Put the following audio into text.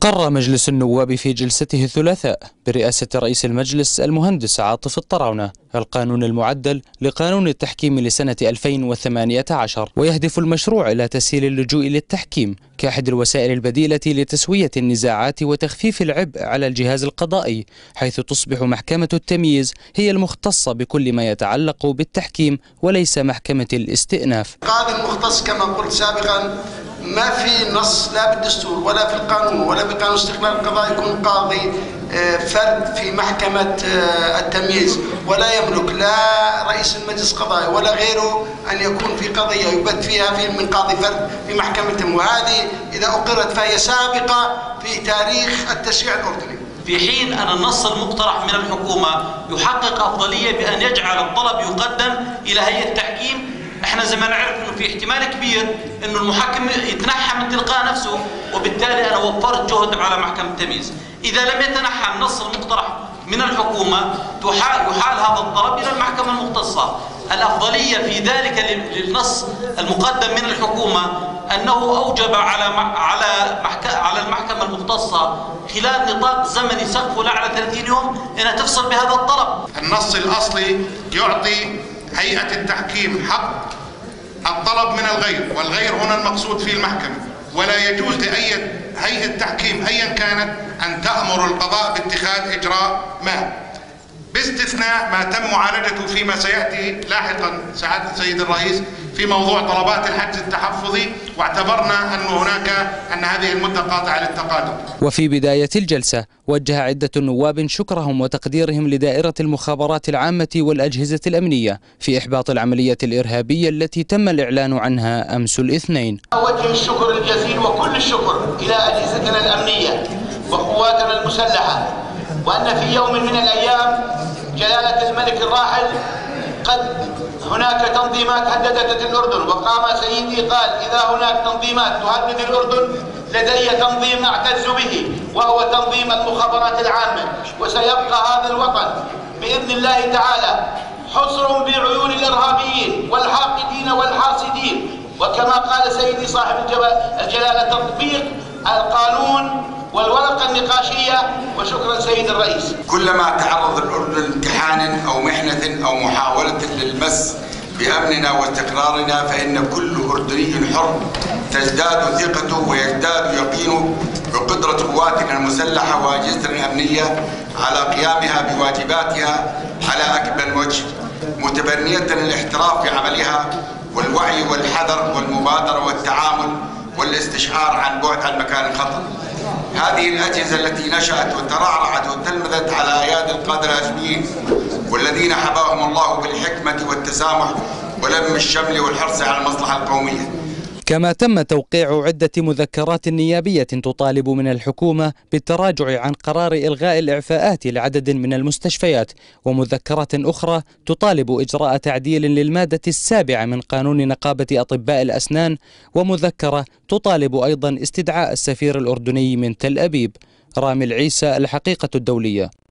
أقر مجلس النواب في جلسته الثلاثاء برئاسة رئيس المجلس المهندس عاطف الطراونة القانون المعدل لقانون التحكيم لسنة 2018، ويهدف المشروع إلى تسهيل اللجوء للتحكيم كأحد الوسائل البديلة لتسوية النزاعات وتخفيف العبء على الجهاز القضائي، حيث تصبح محكمة التمييز هي المختصة بكل ما يتعلق بالتحكيم وليس محكمة الاستئناف. القاضي المختص كما قلت سابقا ما في نص لا بالدستور ولا في القانون ولا بقانون استقلال القضاء يكون قاضي فرد في محكمة التمييز، ولا يملك لا رئيس المجلس القضائي ولا غيره أن يكون في قضية يبت فيها من قاضي فرد في محكمة، وهذه إذا أقرت فهي سابقة في تاريخ التشريع الأردني. في حين أن النص المقترح من الحكومة يحقق أفضلية بأن يجعل الطلب يقدم إلى هيئة التحكيم. احنا زي ما نعرف انه في احتمال كبير انه المحكم يتنحى من تلقاء نفسه، وبالتالي انا وفرت جهد على محكمة التمييز. اذا لم يتنحى النص المقترح من الحكومة يحال هذا الطلب الى المحكمة المختصة. الافضلية في ذلك للنص المقدم من الحكومة انه اوجب على المحكمة المختصة خلال نطاق زمني سقفه لا على 30 يوم انها تفصل بهذا الطلب. النص الاصلي يعطي هيئة التحكيم حق الطلب من الغير، والغير هنا المقصود فيه المحكمة، ولا يجوز لأي هيئة تحكيم أيا كانت أن تأمر القضاء باتخاذ إجراء ما، باستثناء ما تم معالجته فيما سيأتي لاحقا سعادة السيد الرئيس في موضوع طلبات الحجز التحفظي، واعتبرنا أن هذه المدة قاطعة للتقادم. وفي بداية الجلسة وجه عدة نواب شكرهم وتقديرهم لدائرة المخابرات العامة والأجهزة الأمنية في إحباط العملية الإرهابية التي تم الإعلان عنها أمس الاثنين. أوجه الشكر الجزيل وكل الشكر إلى أجهزتنا الأمنية وقواتنا المسلحة، وأن في يوم من الأيام جلالة الملك الراحل قد هناك تنظيمات هددت الأردن، وقام سيدي قال إذا هناك تنظيمات تهدد الأردن لدي تنظيم أعتز به وهو تنظيم المخابرات العامة، وسيبقى هذا الوطن بإذن الله تعالى حصر بعيون الإرهابيين والحاقدين والحاسدين، وكما قال سيدي صاحب الجلالة تطبيق القانون والورقة النقاشية. وشكرا سيد الرئيس. كلما تعرض الأردن لامتحان أو محنة أو محاولة للمس بأمننا واستقرارنا فإن كل أردني حر تزداد ثقته ويزداد يقينه بقدرة قواتنا المسلحة وأجهزتنا الأمنية على قيامها بواجباتها على أكمل وجه، متبنية الاحتراف في عملها والوعي والحذر والمبادرة والتعامل والاستشعار عن بعد عن مكان الخطر. هذه الأجهزة التي نشأت وترعرعت وتلمذت على أيادي القادة الهاشميين والذين حباهم الله بالحكمة والتسامح ولم الشمل والحرص على المصلحة القومية. كما تم توقيع عدة مذكرات نيابية تطالب من الحكومة بالتراجع عن قرار إلغاء الإعفاءات لعدد من المستشفيات، ومذكرات أخرى تطالب إجراء تعديل للمادة 7 من قانون نقابة أطباء الأسنان، ومذكرة تطالب أيضا استدعاء السفير الأردني من تل أبيب. رامي العيسى، الحقيقة الدولية.